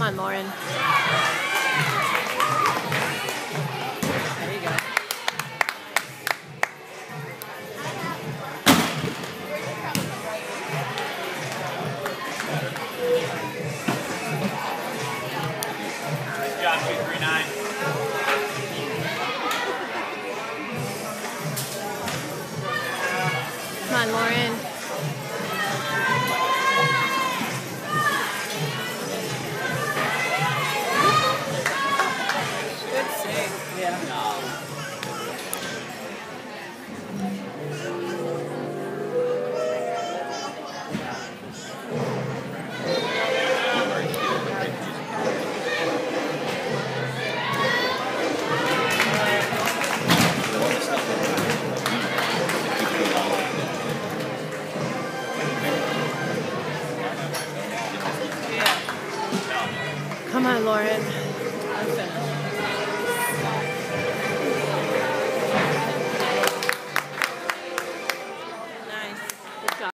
on, Lauren. There you go. Good job, 239. Come on, Lauren. Good save. Yeah. Come on, Lauren.